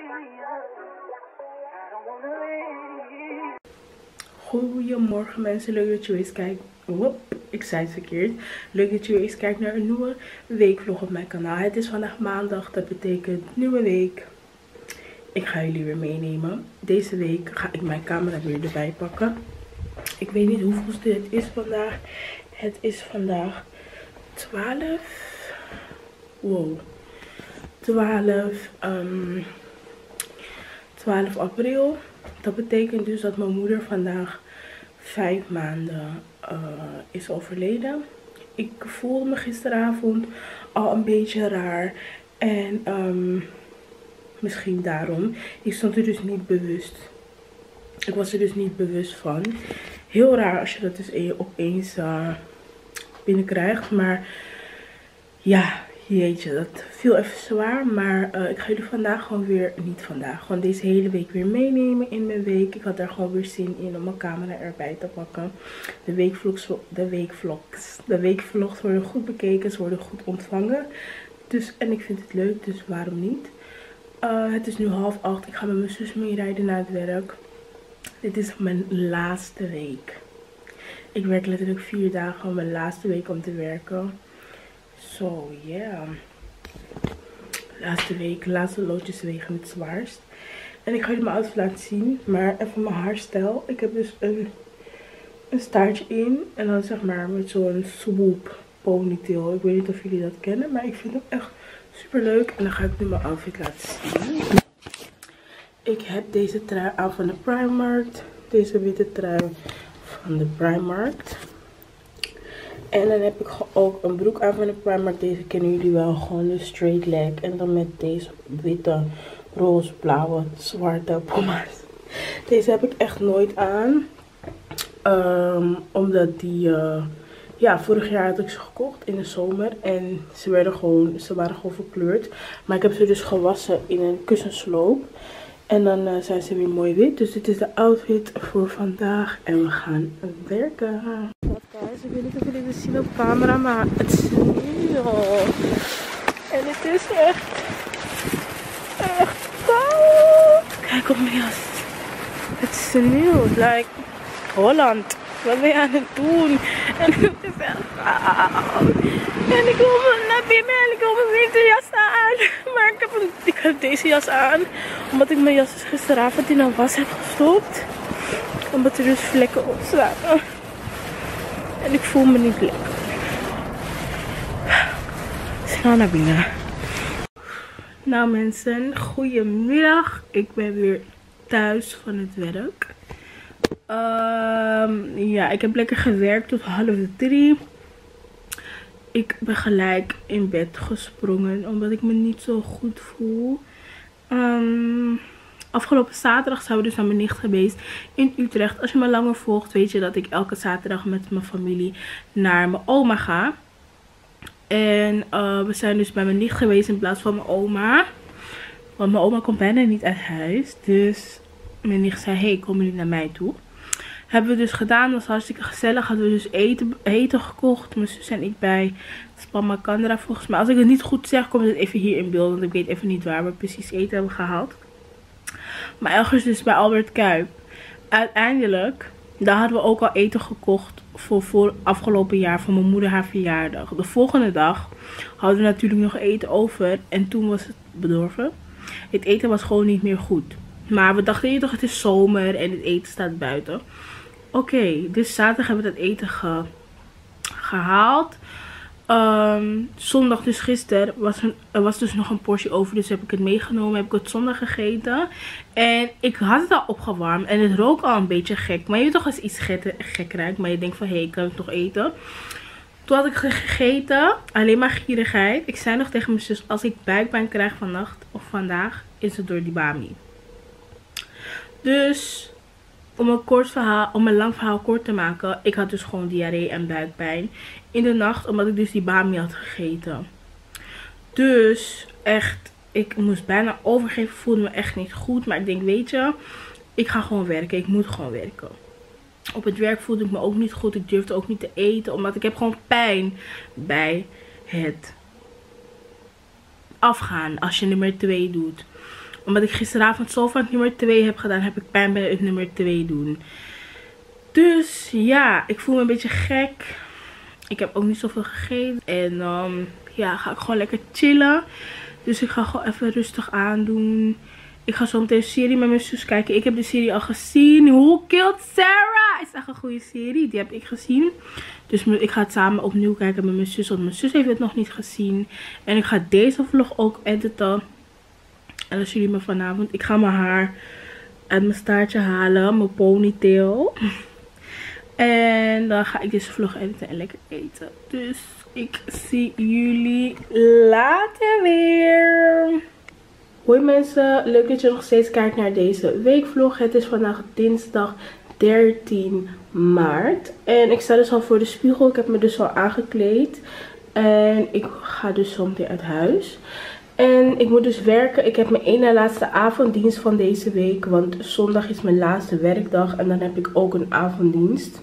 Goedemorgen mensen, leuk dat je weer eens kijkt. Ik zei het verkeerd. Leuk dat je weer eens kijkt naar een nieuwe weekvlog op mijn kanaal. Het is vandaag maandag, dat betekent nieuwe week. Ik ga jullie weer meenemen. Deze week ga ik mijn camera weer erbij pakken. Ik weet niet hoeveelste het is vandaag. Het is vandaag 12 april. Dat betekent dus dat mijn moeder vandaag 5 maanden is overleden. Ik voelde me gisteravond al een beetje raar. En misschien daarom. Ik stond er dus niet bewust. Ik was er dus niet bewust van. Heel raar als je dat dus opeens binnenkrijgt. Maar ja, jeetje, dat viel even zwaar. Maar ik ga jullie vandaag gewoon weer, niet vandaag, gewoon deze hele week weer meenemen in mijn week. Ik had daar gewoon weer zin in om mijn camera erbij te pakken. De weekvlogs worden goed bekeken, ze worden goed ontvangen. Dus, en ik vind het leuk, dus waarom niet? Het is nu 7:30. Ik ga met mijn zus meerijden naar het werk. Dit is mijn laatste week. Ik werk letterlijk 4 dagen, mijn laatste week om te werken. So yeah. Laatste week, laatste loodjes wegen het zwaarst. En ik ga jullie mijn outfit laten zien. Maar even mijn haarstijl. Ik heb dus een staartje in. En dan zeg maar met zo'n swoop ponytail. Ik weet niet of jullie dat kennen. Maar ik vind hem echt super leuk. En dan ga ik nu mijn outfit laten zien. Ik heb deze trui aan van de Primark. Deze witte trui van de Primark. En dan heb ik ook een broek aan van de Primark. Deze kennen jullie wel. Gewoon een straight leg. En dan met deze witte, roze, blauwe, zwarte puma's. Deze heb ik echt nooit aan. Omdat die... ja, vorig jaar had ik ze gekocht in de zomer. En ze waren gewoon verkleurd. Maar ik heb ze dus gewassen in een kussensloop. En dan zijn ze weer mooi wit. Dus dit is de outfit voor vandaag. En we gaan werken. Guys, ik weet niet of jullie het zien op camera, maar het sneeuwt. En het is echt koud. Kijk op mijn jas. Het sneeuwt. Like Holland. Wat ben je aan het doen? En het is echt koud. En ik wil naar binnen en ik wil mijn winterjas aan. Maar ik heb deze jas aan. Omdat ik mijn jas dus gisteravond in een was heb gestopt. Omdat er dus vlekken op zaten. En ik voel me niet lekker. Snel naar binnen. Nou mensen, goedemiddag. Ik ben weer thuis van het werk. Ja, ik heb lekker gewerkt tot 2:30. Ik ben gelijk in bed gesprongen. Omdat ik me niet zo goed voel. Afgelopen zaterdag zijn we dus naar mijn nicht geweest in Utrecht. Als je me langer volgt, weet je dat ik elke zaterdag met mijn familie naar mijn oma ga. En we zijn dus bij mijn nicht geweest in plaats van mijn oma. Want mijn oma komt bijna niet uit huis. Dus mijn nicht zei, hey, komen jullie naar mij toe? Hebben we dus gedaan. Dat was hartstikke gezellig. Hadden we dus eten gekocht. Mijn zus en ik bij Spamacandra volgens mij. Als ik het niet goed zeg, komt het even hier in beeld. Want ik weet even niet waar we precies eten hebben gehaald. Maar ergens dus bij Albert Kuip. Uiteindelijk, daar hadden we ook al eten gekocht voor afgelopen jaar. Voor mijn moeder haar verjaardag. De volgende dag hadden we natuurlijk nog eten over. En toen was het bedorven. Het eten was gewoon niet meer goed. Maar we dachten toch, het is zomer en het eten staat buiten. Oké, dus zaterdag hebben we dat eten gehaald. Zondag, dus gisteren, was dus nog een portie over. Dus heb ik het meegenomen. Heb ik het zondag gegeten. En ik had het al opgewarmd. En het rook al een beetje gek. Maar je weet toch als iets gek ruikt. Maar je denkt van, hé, kan ik nog eten? Toen had ik gegeten. Alleen maar gierigheid. Ik zei nog tegen mijn zus, als ik buikpijn krijg vannacht of vandaag, is het door die bami. Dus om een lang verhaal kort te maken. Ik had dus gewoon diarree en buikpijn in de nacht. Omdat ik dus die bami had gegeten. Dus echt, ik moest bijna overgeven. Voelde me echt niet goed. Maar ik denk, weet je, ik ga gewoon werken. Ik moet gewoon werken. Op het werk voelde ik me ook niet goed. Ik durfde ook niet te eten. Omdat ik heb gewoon pijn bij het afgaan. Als je nummer 2 doet. Omdat ik gisteravond zo van het nummer 2 heb gedaan, heb ik pijn bij het nummer 2 doen. Dus ja, ik voel me een beetje gek. Ik heb ook niet zoveel gegeten. En ja, ga ik gewoon lekker chillen. Dus ik ga gewoon even rustig aandoen. Ik ga zo meteen een serie met mijn zus kijken. Ik heb de serie al gezien. Who Killed Sarah? Is echt een goede serie. Die heb ik gezien. Dus ik ga het samen opnieuw kijken met mijn zus. Want mijn zus heeft het nog niet gezien. En ik ga deze vlog ook editen. En als jullie me vanavond... Ik ga mijn haar uit mijn staartje halen. Mijn ponytail. En dan ga ik deze vlog editen en lekker eten. Dus ik zie jullie later weer. Hoi mensen, leuk dat je nog steeds kijkt naar deze weekvlog. Het is vandaag dinsdag 13 maart. En ik sta dus al voor de spiegel. Ik heb me dus al aangekleed. En ik ga dus zo meteen uit huis. En ik moet dus werken. Ik heb mijn ene laatste avonddienst van deze week. Want zondag is mijn laatste werkdag. En dan heb ik ook een avonddienst.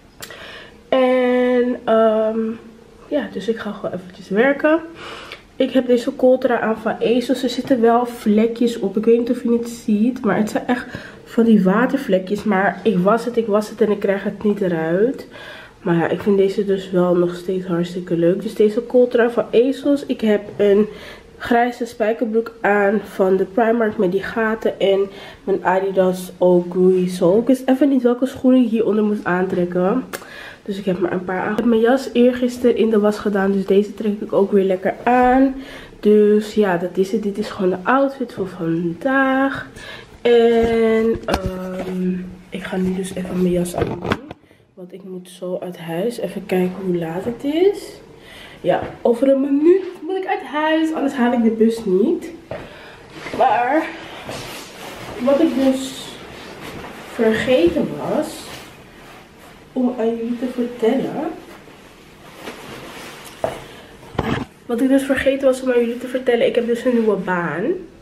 En ja, dus ik ga gewoon eventjes werken. Ik heb deze Coltra aan van ASOS. Er zitten wel vlekjes op. Ik weet niet of je het ziet. Maar het zijn echt van die watervlekjes. Maar ik was het en ik krijg het niet eruit. Maar ja, ik vind deze dus wel nog steeds hartstikke leuk. Dus deze Coltra van ASOS. Ik heb een grijze spijkerbroek aan van de Primark met die gaten. En mijn Adidas Ogui Soul. Ik wist even niet welke schoenen ik hieronder moest aantrekken. Dus ik heb maar een paar aan. Ik heb mijn jas eergisteren in de was gedaan. Dus deze trek ik ook weer lekker aan. Dus ja, dat is het. Dit is gewoon de outfit voor vandaag. En ik ga nu dus even mijn jas aan doen. Want ik moet zo uit huis. Even kijken hoe laat het is. Ja, over een minuut moet ik uit huis. Anders haal ik de bus niet. Maar wat ik dus vergeten was om aan jullie te vertellen. Ik heb dus een nieuwe baan.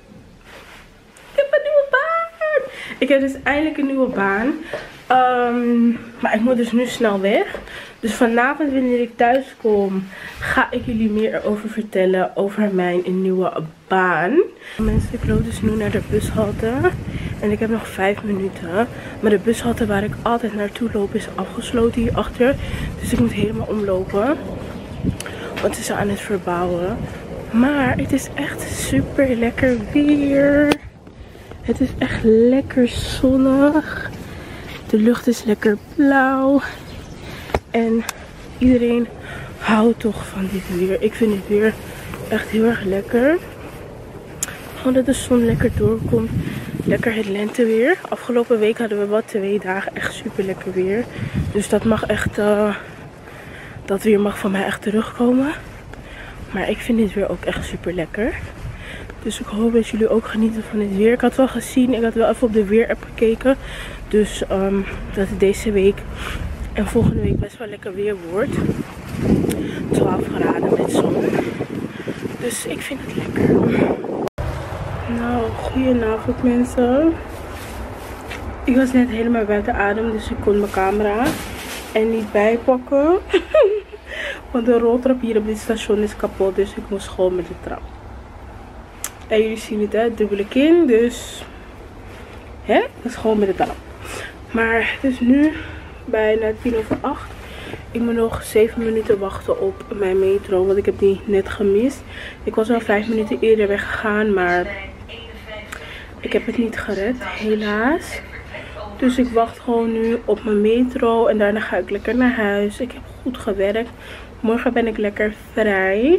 Ik heb dus eindelijk een nieuwe baan. Maar ik moet dus nu snel weg. Dus vanavond wanneer ik thuis kom, ga ik jullie meer erover vertellen over mijn nieuwe baan. Mensen, ik loop dus nu naar de bushalte. En ik heb nog 5 minuten. Maar de bushalte waar ik altijd naartoe loop is afgesloten hierachter. Dus ik moet helemaal omlopen. Want ze zijn aan het verbouwen. Maar het is echt super lekker weer. Het is echt lekker zonnig. De lucht is lekker blauw. En iedereen houdt toch van dit weer. Ik vind dit weer echt heel erg lekker. Gewoon dat de zon lekker doorkomt. Lekker het lenteweer. Afgelopen week hadden we wel 2 dagen echt super lekker weer. Dus dat mag echt, dat weer mag van mij echt terugkomen. Maar ik vind dit weer ook echt super lekker. Dus ik hoop dat jullie ook genieten van dit weer. Ik had wel gezien, ik had wel even op de weer-app gekeken. Dus dat het deze week en volgende week best wel lekker weer wordt. 12 graden met zon. Dus ik vind het lekker. Nou, goedenavond mensen. Ik was net helemaal buiten adem, dus ik kon mijn camera er niet bijpakken. Want de roltrap hier op dit station is kapot, dus ik moest gewoon met de trap. En jullie zien het, hè, dubbele kin, dus hè, dat is gewoon met de trap. Maar het is nu bijna 7:50. Ik moet nog 7 minuten wachten op mijn metro, want ik heb die net gemist. Ik was al 5 minuten eerder weggegaan, maar ik heb het niet gered, helaas. Dus ik wacht gewoon nu op mijn metro en daarna ga ik lekker naar huis. Ik heb goed gewerkt. Morgen ben ik lekker vrij.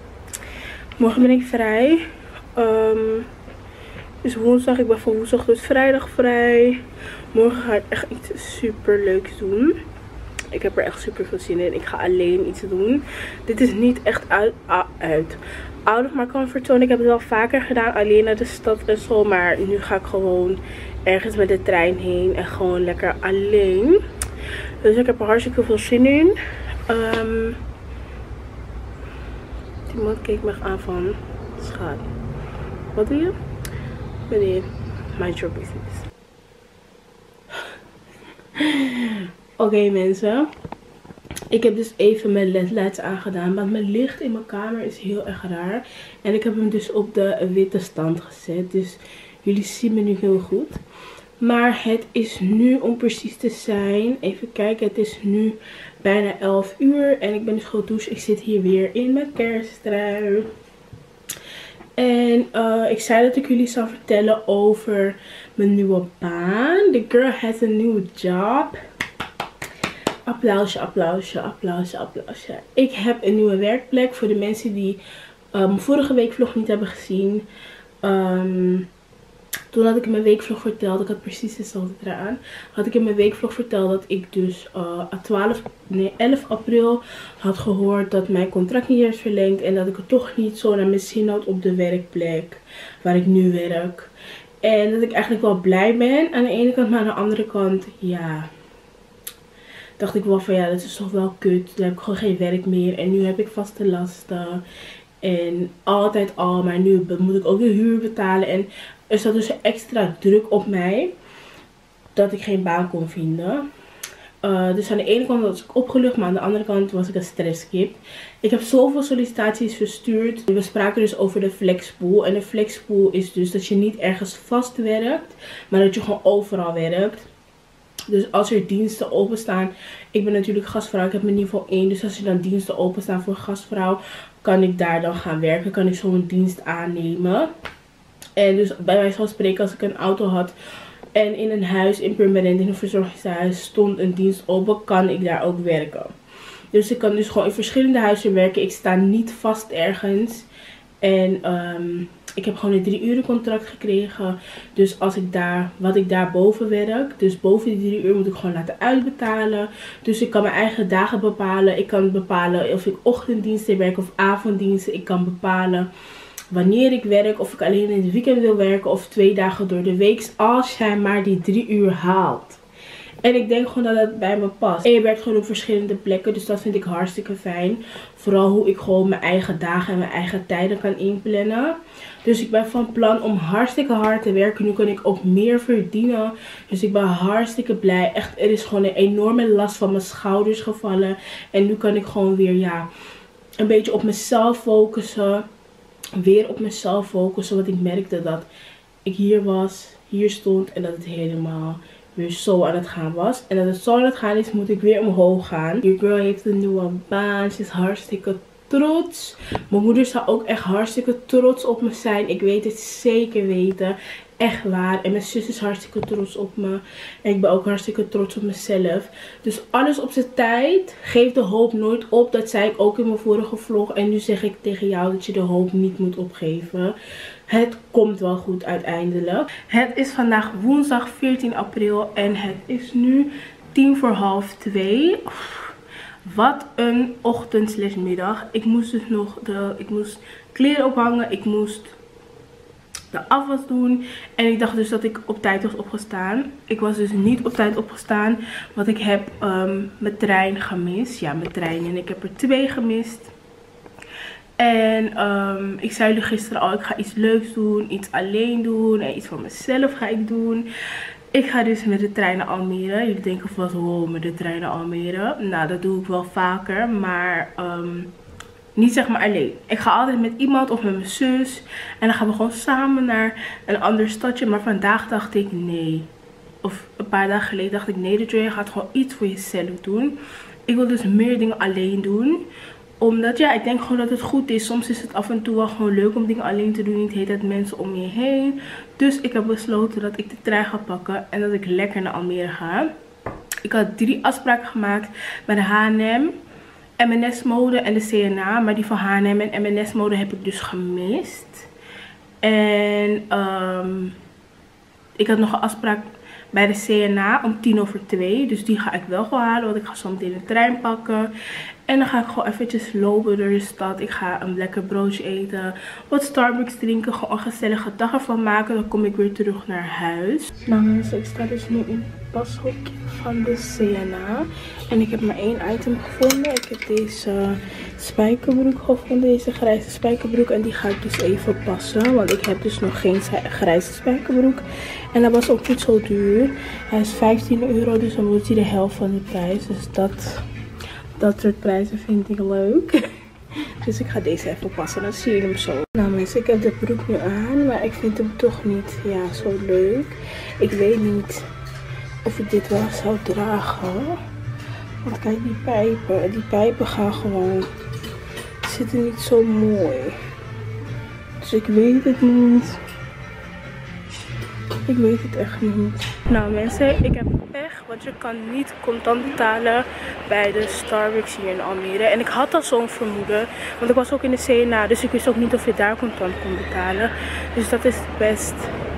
Dus woensdag, ik ben van woensdag tot vrijdag vrij. Morgen ga ik echt iets super leuks doen. Ik heb er echt super veel zin in. Ik ga alleen iets doen. Dit is niet echt out of my comfort zone. Ik heb het wel vaker gedaan, alleen naar de stad en zo. Maar nu ga ik gewoon ergens met de trein heen en gewoon lekker alleen. Dus ik heb er hartstikke veel zin in. Iemand keek me aan van, schat, wat doe je? Meneer, mind your business. Oké mensen, Ik heb dus even mijn ledlights aangedaan. Want mijn licht in mijn kamer is heel erg raar. En ik heb hem dus op de witte stand gezet. Dus jullie zien me nu heel goed. Maar het is nu, om precies te zijn, even kijken, het is nu bijna 11 uur. En ik ben dus gewoon douche. Ik zit hier weer in mijn kersttrui. En ik zei dat ik jullie zou vertellen over mijn nieuwe baan. The girl has a new job. Applausje, applausje, applausje, applausje. Ik heb een nieuwe werkplek. Voor de mensen die mijn vorige weekvlog niet hebben gezien. Toen had ik in mijn weekvlog verteld, ik had precies hetzelfde eraan. Had ik in mijn weekvlog verteld dat ik dus 11 april had gehoord dat mijn contract niet is verlengd. En dat ik het toch niet zo naar mijn zin had op de werkplek waar ik nu werk. En dat ik eigenlijk wel blij ben aan de ene kant, maar aan de andere kant, ja, dacht ik wel van ja, dat is toch wel kut. Dan heb ik gewoon geen werk meer en nu heb ik vaste lasten. En altijd al, maar nu moet ik ook de huur betalen. En er zat dus extra druk op mij dat ik geen baan kon vinden. Dus aan de ene kant was ik opgelucht, maar aan de andere kant was ik een stresskip. Ik heb zoveel sollicitaties verstuurd. We spraken dus over de flexpool. En de flexpool is dus dat je niet ergens vast werkt, maar dat je gewoon overal werkt. Dus als er diensten openstaan, ik ben natuurlijk gastvrouw, ik heb mijn niveau 1. Dus als er dan diensten openstaan voor gastvrouw, kan ik daar dan gaan werken. Kan ik zo'n dienst aannemen. En dus bij wijze van spreken, als ik een auto had en in een huis, in permanent, in een verzorgingshuis stond een dienst open, kan ik daar ook werken. Dus ik kan dus gewoon in verschillende huizen werken. Ik sta niet vast ergens. En ik heb gewoon een 3 uren contract gekregen. Dus als ik wat ik daar boven werk, dus boven die 3 uur moet ik gewoon laten uitbetalen. Dus ik kan mijn eigen dagen bepalen. Ik kan bepalen of ik ochtenddiensten werk of avonddiensten. Ik kan bepalen wanneer ik werk, of ik alleen in het weekend wil werken of 2 dagen door de week. Als jij maar die 3 uur haalt. En ik denk gewoon dat het bij me past. En je werkt gewoon op verschillende plekken. Dus dat vind ik hartstikke fijn. Vooral hoe ik gewoon mijn eigen dagen en mijn eigen tijden kan inplannen. Dus ik ben van plan om hartstikke hard te werken. Nu kan ik ook meer verdienen. Dus ik ben hartstikke blij. Echt, er is gewoon een enorme last van mijn schouders gevallen. En nu kan ik gewoon weer, ja, een beetje op mezelf focussen. Weer op mezelf focussen. Want ik merkte dat ik hier stond en dat het helemaal weer zo aan het gaan was. En dat het zo aan het gaan is, moet ik weer omhoog gaan. Your girl heeft een nieuwe baan. Ze is hartstikke trots. Mijn moeder zou ook echt hartstikke trots op me zijn. Ik weet het zeker weten. Echt waar. En mijn zus is hartstikke trots op me. En ik ben ook hartstikke trots op mezelf. Dus alles op zijn tijd. Geef de hoop nooit op. Dat zei ik ook in mijn vorige vlog. En nu zeg ik tegen jou dat je de hoop niet moet opgeven. Het komt wel goed uiteindelijk. Het is vandaag woensdag 14 april. En het is nu 1:45. Wat een ochtend/middag. Ik moest dus nog ik moest kleren ophangen. Ik moest de afwas doen. En ik dacht dus dat ik op tijd was opgestaan. Ik was dus niet op tijd opgestaan. Want ik heb mijn trein gemist. Ja, mijn trein. En ik heb er 2 gemist. En ik zei jullie gisteren al, ik ga iets leuks doen. Iets alleen doen. En iets voor mezelf ga ik doen. Ik ga dus met de trein naar Almere. Jullie denken vast, wow, met de trein naar Almere. Nou, dat doe ik wel vaker. Maar niet zeg maar alleen. Ik ga altijd met iemand of met mijn zus. En dan gaan we gewoon samen naar een ander stadje. Maar vandaag dacht ik nee. Of een paar dagen geleden dacht ik nee, je gaat gewoon iets voor jezelf doen. Ik wil dus meer dingen alleen doen. Omdat ja, ik denk gewoon dat het goed is. Soms is het af en toe wel gewoon leuk om dingen alleen te doen. Niet heet het mensen om je heen. Dus ik heb besloten dat ik de trein ga pakken. En dat ik lekker naar Almere ga. Ik had 3 afspraken gemaakt bij de H&M, M&S Mode en de CNA. Maar die van H&M en M&S Mode heb ik dus gemist. En ik had nog een afspraak bij de CNA om 1:50. Dus die ga ik wel gewoon halen. Want ik ga zo meteen de trein pakken. En dan ga ik gewoon eventjes lopen door de stad. Ik ga een lekker broodje eten. Wat Starbucks drinken. Gewoon een gezellige dag ervan maken. Dan kom ik weer terug naar huis. Nou mensen, ik sta dus nu in het pashokje van de CNA. En ik heb maar 1 item gevonden. Ik heb deze spijkerbroek gevonden. Deze grijze spijkerbroek. En die ga ik dus even passen. Want ik heb dus nog geen grijze spijkerbroek. En dat was ook niet zo duur. Hij is €15. Dus dan wordt hij de helft van de prijs. Dus dat Dat soort prijzen vind ik leuk. Dus ik ga deze even passen. Dan zie je hem zo. Nou mensen, ik heb de broek nu aan. Maar ik vind hem toch niet zo leuk. Ik weet niet of ik dit wel zou dragen. Want kijk, die pijpen gaan gewoon, zitten niet zo mooi. Dus ik weet het niet. Ik weet het echt niet. Nou mensen, ik heb pech, want je kan niet contant betalen bij de Starbucks hier in Almere. En ik had al zo'n vermoeden, want ik was ook in de CNA, dus ik wist ook niet of je daar contant kon betalen. Dus dat is best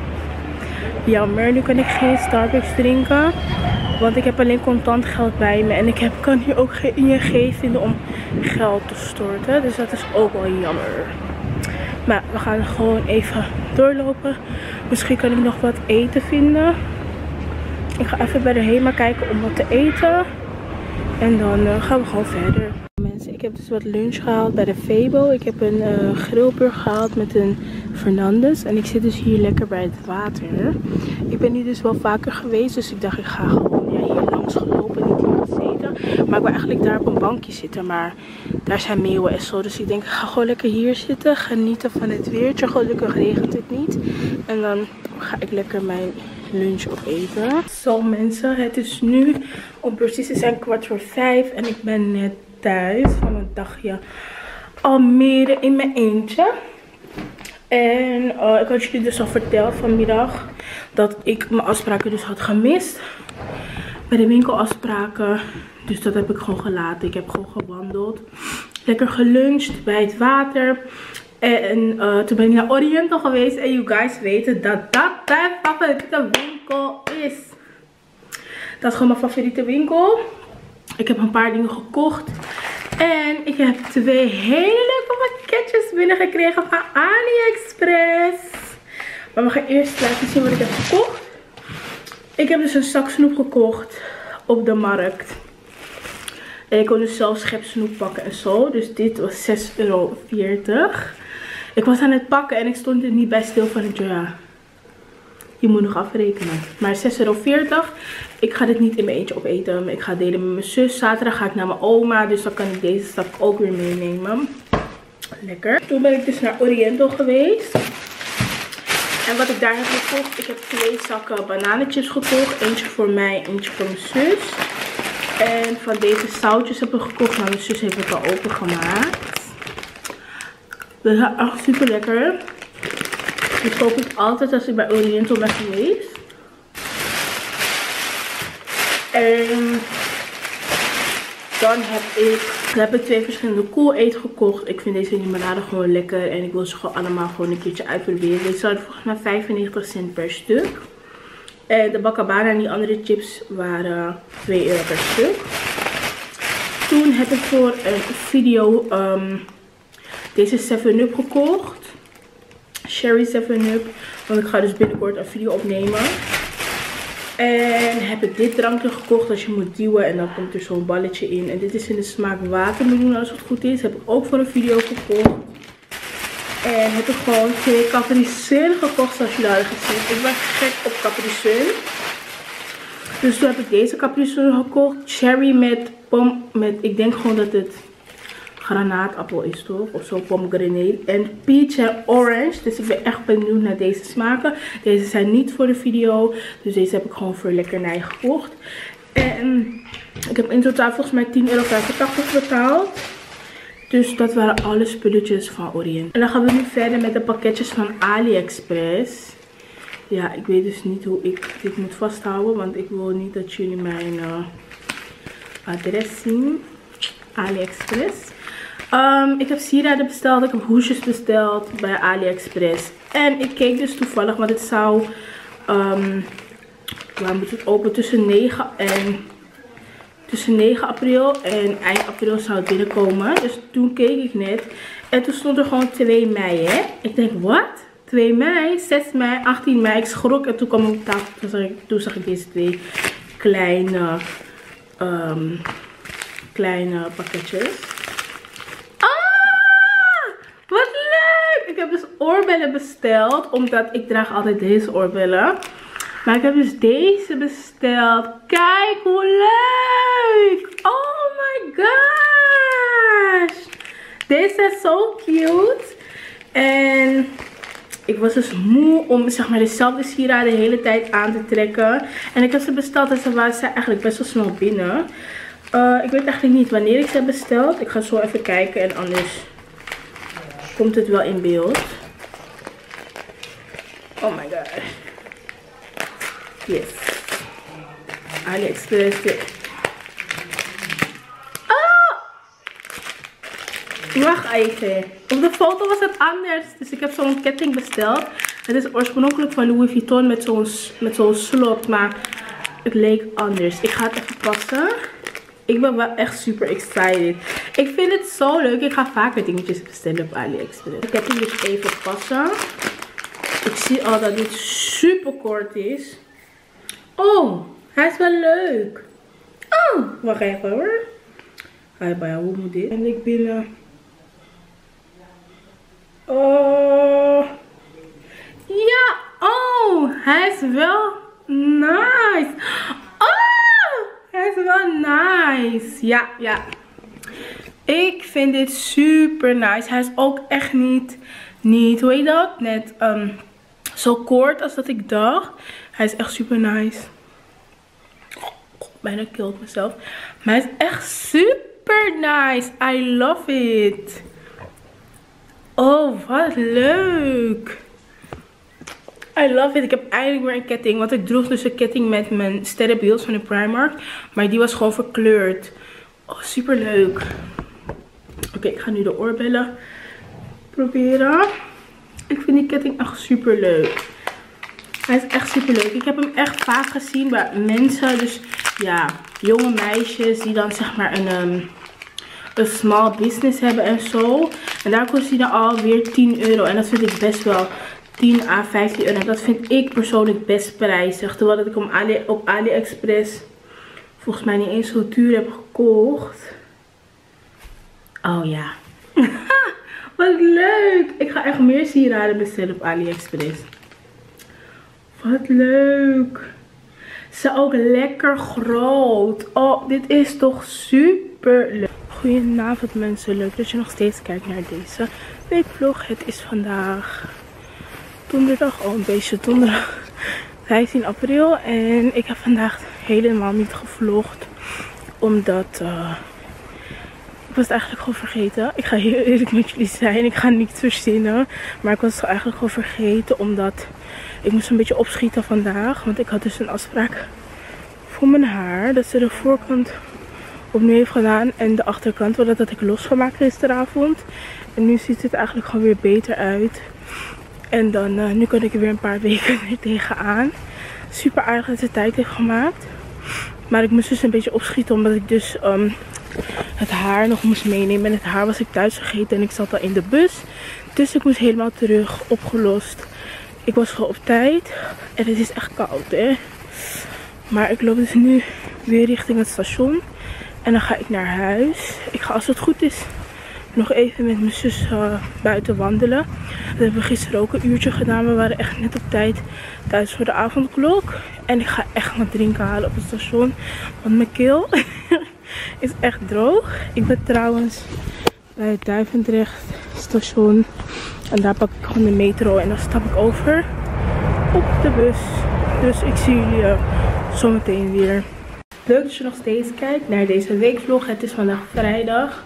jammer. Nu kan ik geen Starbucks drinken, want ik heb alleen contant geld bij me. En ik kan hier ook geen ING vinden om geld te storten, dus dat is ook wel jammer. Maar we gaan gewoon even doorlopen. Misschien kan ik nog wat eten vinden. Ik ga even bij de HEMA kijken om wat te eten. En dan gaan we gewoon verder. Mensen, ik heb dus wat lunch gehaald bij de Febo. Ik heb een grillburger gehaald met een Fernandes. En ik zit dus hier lekker bij het water. Ik ben hier dus wel vaker geweest. Dus ik dacht ik ga gewoon hier langs gelopen. Niet hier gezeten. Maar ik wil eigenlijk daar op een bankje zitten. Maar daar zijn meeuwen en zo. Dus ik denk ik ga gewoon lekker hier zitten. Genieten van het weertje. Gelukkig regent het niet. En dan ga ik lekker mijn lunch opeten. Zo mensen, het is nu om precies te zijn 4:15 en ik ben net thuis van een dagje Almere in mijn eentje. En ik had jullie dus al verteld vanmiddag dat ik mijn afspraken dus had gemist bij de winkelafspraken. Dus dat heb ik gewoon gelaten. Ik heb gewoon gewandeld, lekker geluncht bij het water. En toen ben ik naar Oriental geweest. En you guys weten dat dat mijn favoriete winkel is. Dat is gewoon mijn favoriete winkel. Ik heb een paar dingen gekocht. En ik heb 2 hele leuke pakketjes binnengekregen van AliExpress. Maar we gaan eerst laten zien wat ik heb gekocht. Ik heb dus een zak snoep gekocht op de markt. En ik kon dus zelf schepsnoep pakken en zo. Dus dit was €6,40. Ik was aan het pakken en ik stond er niet bij stil van het ja. Je moet nog afrekenen. Maar €6,40. Ik ga dit niet in mijn eentje opeten. Ik ga delen met mijn zus. Zaterdag ga ik naar mijn oma. Dus dan kan ik deze zak ook weer meenemen. Lekker. Toen ben ik dus naar Oriental geweest. En wat ik daar heb gekocht. Ik heb 2 zakken bananenchips gekocht. Eentje voor mij, eentje voor mijn zus. En van deze zoutjes heb ik gekocht. Maar mijn zus heeft het al opengemaakt. Dat is echt super lekker. Ik koop het altijd als ik bij Oriental ben geweest. En dan heb ik 2 verschillende Kool-Aid gekocht. Ik vind deze limonade gewoon lekker. En ik wil ze gewoon allemaal gewoon een keertje uitproberen. Deze hadden volgens mij 95 cent per stuk. En de Bacabana en die andere chips waren €2 per stuk. Toen heb ik voor een video deze 7-Up gekocht. Cherry 7-Up. Want ik ga dus binnenkort een video opnemen. En heb ik dit drankje gekocht als je moet duwen. En dan komt er zo'n balletje in. En dit is in de smaak watermeloen als het goed is. Heb ik ook voor een video gekocht. En heb ik gewoon 2 Capri Sun gekocht zoals jullie hadden gezien. Ik ben gek op Capri Sun. Dus toen heb ik deze Capri Sun gekocht. Cherry met ik denk gewoon dat het granaatappel is toch? Of zo, pomegranate. En peach en orange. Dus ik ben echt benieuwd naar deze smaken. Deze zijn niet voor de video. Dus deze heb ik gewoon voor lekkernij gekocht. En ik heb in totaal volgens mij €10,85 betaald. Dus dat waren alle spulletjes van Orient. En dan gaan we nu verder met de pakketjes van AliExpress. Ja, ik weet dus niet hoe ik dit moet vasthouden. Want ik wil niet dat jullie mijn adres zien. AliExpress. Ik heb sieraden besteld. Ik heb hoesjes besteld bij AliExpress. En ik keek dus toevallig, want het zou waar moet het open? Tussen 9 april en eind april zou het binnenkomen. Dus toen keek ik net. En toen stond er gewoon 2 mei, hè. Ik denk, wat? 2 mei, 6 mei, 18 mei. Ik schrok en toen kwam ik op tafel. Toen zag ik deze 2 kleine pakketjes. Wat leuk! Ik heb dus oorbellen besteld. Omdat ik draag altijd deze oorbellen. Maar ik heb dus deze besteld. Kijk hoe leuk! Oh my gosh. Deze is zo cute. En ik was dus moe om zeg maar dezelfde sieraden de hele tijd aan te trekken. En ik heb ze besteld en ze waren eigenlijk best wel snel binnen. Ik weet eigenlijk niet wanneer ik ze heb besteld. Ik ga zo even kijken en anders komt het wel in beeld. Oh my god. Yes. AliExpress. Oh! Wacht even. Op de foto was het anders. Dus ik heb zo'n ketting besteld. Het is oorspronkelijk van Louis Vuitton met zo'n slot. Maar het leek anders. Ik ga het even passen. Ik ben wel echt super excited. Ik vind het zo leuk. Ik ga vaker dingetjes bestellen op AliExpress. Ik heb hem dus even passen. Ik zie al dat dit super kort is. Oh, hij is wel leuk. Oh, wacht even hoor. Ga je bij hoe moet dit? En ik binnen. Oh. Ja, oh, hij is wel nice. Oh, hij is wel nice. Ja, ja. Ik vind dit super nice. Hij is ook echt niet, hoe heet dat? Net zo kort als dat ik dacht. Hij is echt super nice. Bijna killt mezelf. Maar hij is echt super nice. I love it. Oh, wat leuk. I love it. Ik heb eindelijk weer een ketting. Want ik droeg dus een ketting met mijn sterrenbeeld van de Primark. Maar die was gewoon verkleurd. Oh, super leuk. Oké, ik ga nu de oorbellen proberen. Ik vind die ketting echt super leuk. Hij is echt super leuk. Ik heb hem echt vaak gezien bij mensen. Dus ja, jonge meisjes die dan zeg maar een small business hebben en zo. En daar kost hij dan alweer 10 euro. En dat vind ik best wel 10 à 15 euro. En dat vind ik persoonlijk best prijzig. Terwijl dat ik op AliExpress volgens mij niet eens zo duur heb gekocht. Oh ja. Wat leuk. Ik ga echt meer sieraden bestellen op AliExpress. Wat leuk. Ze zijn ook lekker groot. Oh, dit is toch super leuk. Goedenavond mensen. Leuk dat je nog steeds kijkt naar deze weekvlog. Het is vandaag donderdag. Oh, een beetje donderdag. 15 april. En ik heb vandaag helemaal niet gevlogd. Omdat ik was het eigenlijk gewoon vergeten. Ik ga heel eerlijk met jullie zijn. Ik ga niets verzinnen. Maar ik was het eigenlijk gewoon vergeten. Omdat ik moest een beetje opschieten vandaag. Want ik had dus een afspraak voor mijn haar. Dat ze de voorkant opnieuw heeft gedaan. En de achterkant. Want dat had ik losgemaakt gisteravond. En nu ziet het eigenlijk gewoon weer beter uit. En dan nu kan ik er weer een paar weken weer tegenaan. Super aardig dat ze tijd heeft gemaakt. Maar ik moest dus een beetje opschieten. Omdat ik dus het haar nog moest meenemen. En het haar was ik thuis vergeten. En ik zat al in de bus. Dus ik moest helemaal terug, opgelost. Ik was gewoon op tijd. En het is echt koud, hè. Maar ik loop dus nu weer richting het station. En dan ga ik naar huis. Ik ga, als het goed is, nog even met mijn zus buiten wandelen. Dat hebben we gisteren ook een uurtje gedaan. We waren echt net op tijd thuis voor de avondklok. En ik ga echt wat drinken halen op het station. Want mijn keel is echt droog. Ik ben trouwens bij het Duivendrecht station. En daar pak ik gewoon de metro. En dan stap ik over op de bus. Dus ik zie jullie zo meteen weer. Leuk dat je nog steeds kijkt naar deze weekvlog. Het is vandaag vrijdag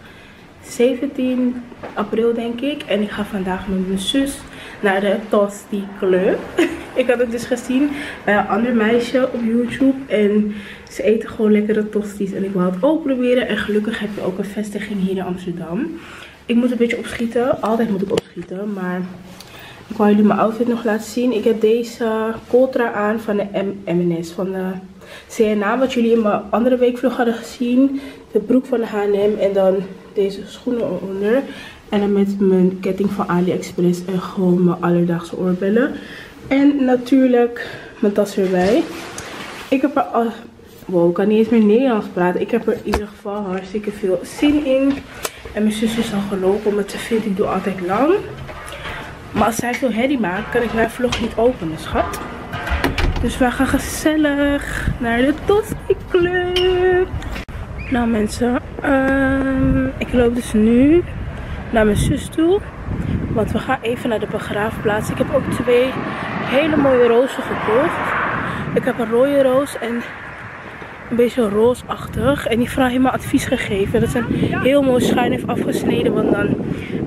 17 april denk ik. En ik ga vandaag met mijn zus naar de Tosti Club. Ik had het dus gezien bij een ander meisje op YouTube. En ze eten gewoon lekkere tosties. En ik wou het ook proberen. En gelukkig heb je ook een vestiging hier in Amsterdam. Ik moet een beetje opschieten. Altijd moet ik opschieten. Maar ik wou jullie mijn outfit nog laten zien. Ik heb deze coltra aan van de M&S. Van de CNA. Wat jullie in mijn andere weekvlog hadden gezien. De broek van de H&M. En dan deze schoenen onder. En dan met mijn ketting van AliExpress. En gewoon mijn alledaagse oorbellen. En natuurlijk mijn tas erbij. Ik heb er wow, ik kan niet eens meer Nederlands praten. Ik heb er in ieder geval hartstikke veel zin in. En mijn zus is al gelopen, omdat ze vindt ik doe altijd lang. Maar als zij veel herrie maakt, kan ik mijn vlog niet openen, schat. Dus we gaan gezellig naar de Tosti Club. Nou mensen, ik loop dus nu naar mijn zus toe. Want we gaan even naar de begraafplaats. Ik heb ook 2 hele mooie rozen gekocht. Ik heb een rode roos en een beetje roosachtig. En die vrouw heeft me advies gegeven dat ze een heel mooi schuin heeft afgesneden. Want dan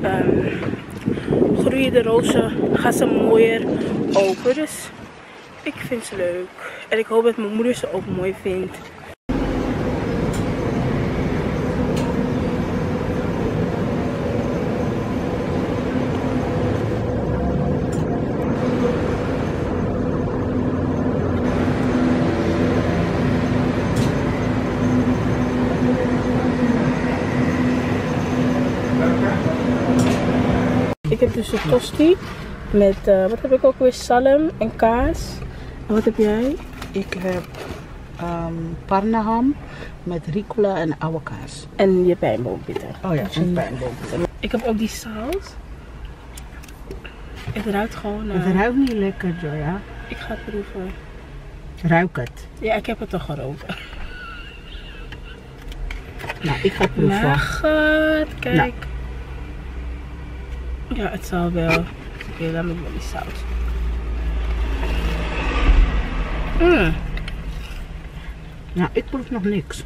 groeien de rozen, gaan ze mooier open. Dus ik vind ze leuk. En ik hoop dat mijn moeder ze ook mooi vindt. Ik heb dus een tosti met, wat heb ik ook weer, salm en kaas. En wat heb jij? Ik heb parnaham met ricola en oude kaas. En je pijnboombitter. Oh ja, en pijnboombitter. Ik heb ook die saus. Het ruikt gewoon... Het ruikt niet lekker, Joya. Ik ga het proeven. Ruik het. Ja, ik heb het toch geroken. Nou, ik ga het proeven. Maar kijk. Nou. Ja, het zal wel. Oké, dan met die saus. Nou, ik proef nog niks.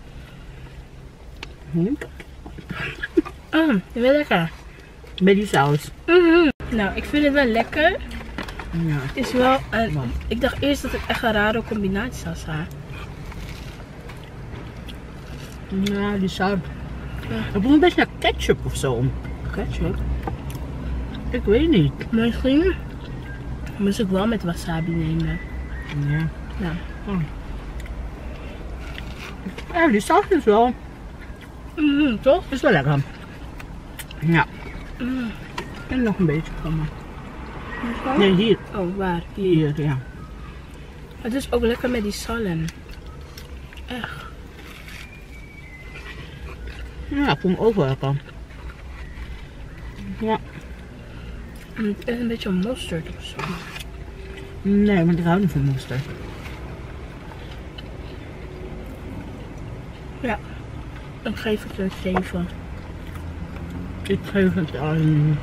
Wel lekker. Bij die saus. Nou, ik vind het wel lekker. Ja. Het is wel een... Ik dacht eerst dat het echt een rare combinatie zou zijn. Ja, die saus. Het voelt een beetje naar ketchup of zo. Ketchup? Ik weet niet. Misschien moest ik wel met wasabi nemen. Ja. Ja. Ja, die saus is wel... Toch? Is wel lekker. Ja. En nog een beetje van me. Nee, hier. Oh, waar? Hier, ja. Het is ook lekker met die salm. Echt. Ja, ik vond hem ook wel lekker. Ja. Het is een beetje mosterd of zo. Nee, want ik hou niet van mosterd. Ja. Ik geef het een 7. Ik geef het een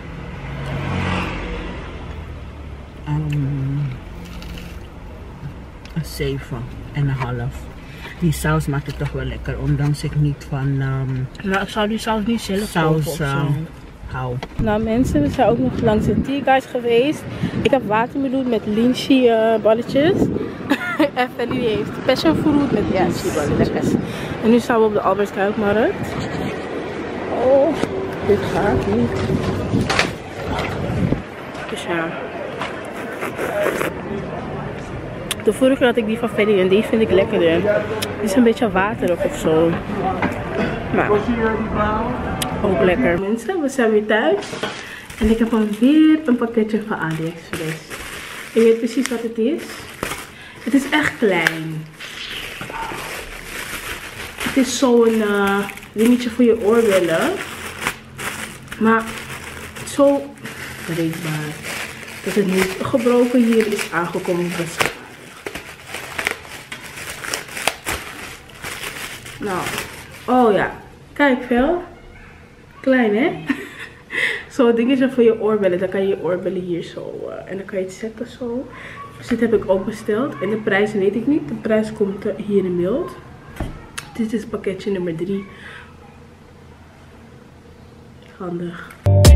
7,5. Die saus maakt het toch wel lekker, ondanks ik niet van Maar ik zou die saus niet zelf saus kopen of zo. hou. Nou mensen, we zijn ook nog langs de Tea Guys geweest. Ik heb watermeloen met lychee balletjes. En Fanny die heeft passion fruit met lychee balletjes. En nu staan we op de Albert Kuipmarkt. Oh, dit gaat niet. Dus ja. De vorige keer had ik die van Fanny en die vind ik lekkerder. Die is een beetje waterig of zo. Maar ook lekker. Mensen, we zijn weer thuis. En ik heb alweer een pakketje van AliExpress. Je weet precies wat het is. Het is echt klein. Het is zo'n dingetje voor je oorbellen. Maar zo breekbaar. Dat het niet gebroken hier is aangekomen. Nou, oh ja. Kijk veel. Klein hè? Zo'n dingetje voor je oorbellen. Dan kan je je oorbellen hier zo. En dan kan je het zetten zo. Dus dit heb ik ook besteld. En de prijs weet ik niet. De prijs komt hier in beeld. Dit is pakketje nummer 3. Handig.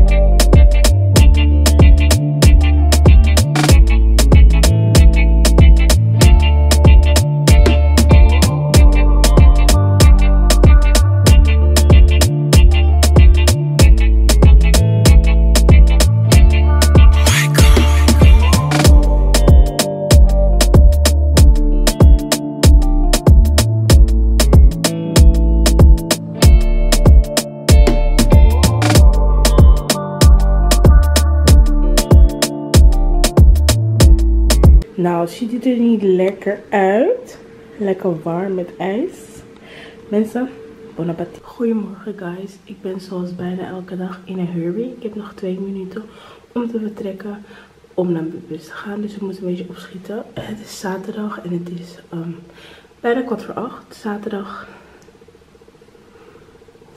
Nou, ziet het er niet lekker uit? Lekker warm met ijs. Mensen, bon appetit. Goedemorgen guys. Ik ben zoals bijna elke dag in een hurry. Ik heb nog 2 minuten om te vertrekken om naar mijn bus te gaan. Dus ik moet een beetje opschieten. Het is zaterdag en het is bijna 7:15. Zaterdag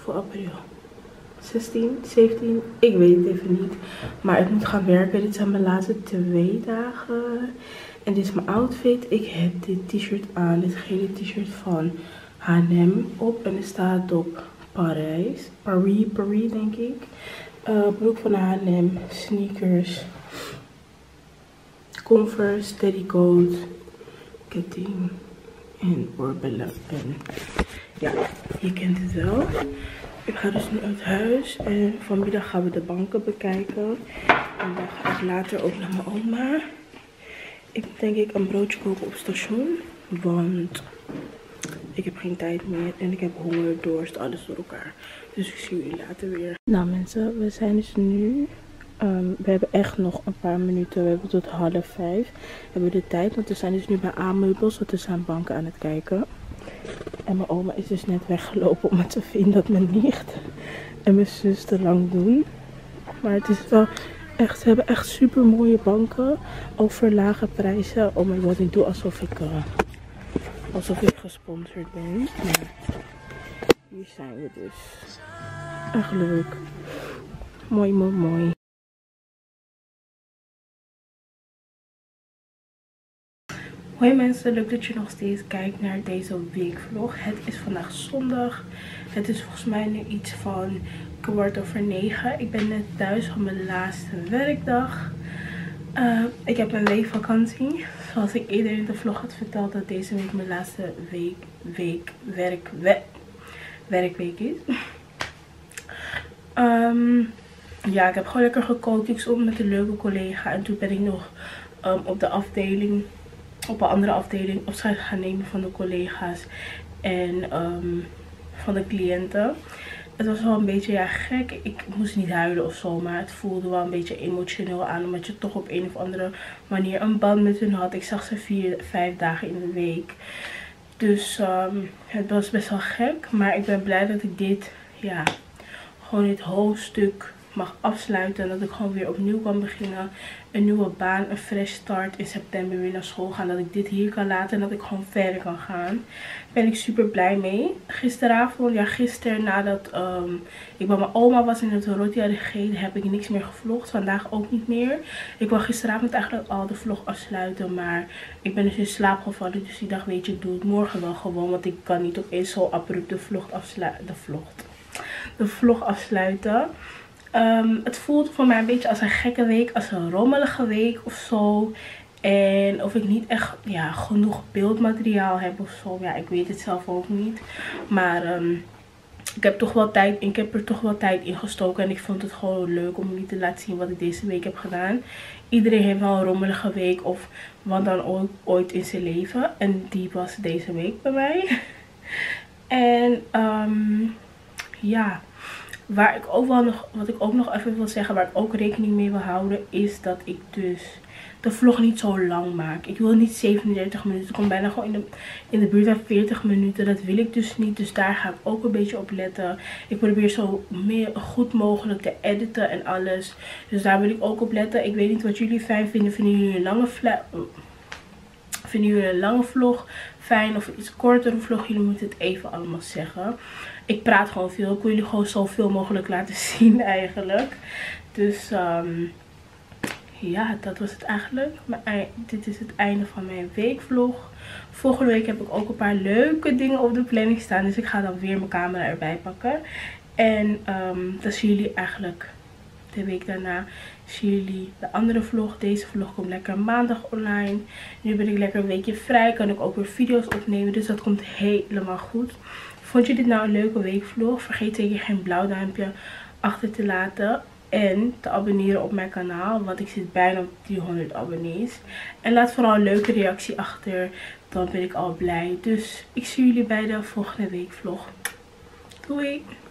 Hoeveel april? 16, 17, ik weet het even niet. Maar ik moet gaan werken. Dit zijn mijn laatste 2 dagen. En dit is mijn outfit. Ik heb dit t-shirt aan. Dit gele t-shirt van H&M op. En er staat op Paris denk ik. Broek van H&M, sneakers, Converse, Teddycoat, ketting en oorbellen. En ja, je kent het wel. Ik ga dus nu uit huis en vanmiddag gaan we de banken bekijken. En dan ga ik later ook naar mijn oma. Ik moet denk ik een broodje koken op station, want ik heb geen tijd meer en ik heb honger, dorst, alles door elkaar. Dus ik zie jullie later weer. Nou mensen, we zijn dus nu, we hebben echt nog een paar minuten. We hebben tot 4:30 we hebben de tijd, want we zijn dus nu bij A-meubels, want we zijn banken aan het kijken. En mijn oma is dus net weggelopen om het te vinden dat mijn nicht en mijn zus te lang doen. Maar het is wel echt, ze hebben echt super mooie banken, over lage prijzen. Oh my god, ik doe alsof ik gesponsord ben. Maar hier zijn we dus. Echt leuk. Mooi, mooi, mooi. Hoi mensen, leuk dat je nog steeds kijkt naar deze weekvlog. Het is vandaag zondag. Het is volgens mij nu iets van 8:15. Ik ben net thuis van mijn laatste werkdag. Ik heb een weekvakantie. Zoals ik eerder in de vlog had verteld dat deze week mijn laatste werkweek is. Ja, ik heb gewoon lekker gekookt. Ik stond met een leuke collega. En toen ben ik nog op een andere afdeling afscheid gaan nemen van de collega's en van de cliënten. Het was wel een beetje gek. Ik moest niet huilen of zo, maar het voelde wel een beetje emotioneel aan. Omdat je toch op een of andere manier een band met hun had. Ik zag ze 4-5 dagen in de week. Dus het was best wel gek. Maar ik ben blij dat ik gewoon dit hoofdstuk mag afsluiten. En dat ik gewoon weer opnieuw kan beginnen. Een nieuwe baan, een fresh start in september weer naar school gaan. Dat ik dit hier kan laten en dat ik gewoon verder kan gaan. Daar ben ik super blij mee. Gisteren nadat ik bij mijn oma was en het roti had gegeten, heb ik niks meer gevlogd. Vandaag ook niet meer. Ik wou gisteravond eigenlijk al de vlog afsluiten, maar ik ben dus in slaap gevallen. Dus ik dacht, weet je, ik doe het morgen wel gewoon. Want ik kan niet opeens zo abrupt de vlog afsluiten. Het voelt voor mij een beetje als een gekke week, als een rommelige week of zo. En of ik niet echt genoeg beeldmateriaal heb of zo. Ja, ik weet het zelf ook niet. Maar ik heb er toch wel tijd in gestoken. En ik vond het gewoon leuk om jullie te laten zien wat ik deze week heb gedaan. Iedereen heeft wel een rommelige week of wat dan ooit in zijn leven. En die was deze week bij mij. En wat ik ook nog even wil zeggen, waar ik ook rekening mee wil houden, is dat ik dus de vlog niet zo lang maak. Ik wil niet 37 minuten. Ik kom bijna gewoon in de buurt van 40 minuten. Dat wil ik dus niet. Dus daar ga ik ook een beetje op letten. Ik probeer zo goed mogelijk te editen en alles. Dus daar wil ik ook op letten. Ik weet niet wat jullie fijn vinden. Vinden jullie een lange vlog fijn of iets kortere vlog? Jullie moeten het even allemaal zeggen. Ik praat gewoon veel. Ik wil jullie gewoon zoveel mogelijk laten zien eigenlijk. Dus ja, dat was het eigenlijk. Maar dit is het einde van mijn weekvlog. Volgende week heb ik ook een paar leuke dingen op de planning staan. Dus ik ga dan weer mijn camera erbij pakken. En dan zien jullie eigenlijk de week daarna. Zien jullie de andere vlog. Deze vlog komt lekker maandag online. Nu ben ik lekker een weekje vrij. Kan ik ook weer video's opnemen. Dus dat komt helemaal goed. Vond je dit nou een leuke weekvlog? Vergeet zeker geen blauw duimpje achter te laten. En te abonneren op mijn kanaal. Want ik zit bijna op die 100 abonnees. En laat vooral een leuke reactie achter. Dan ben ik al blij. Dus ik zie jullie bij de volgende weekvlog. Doei!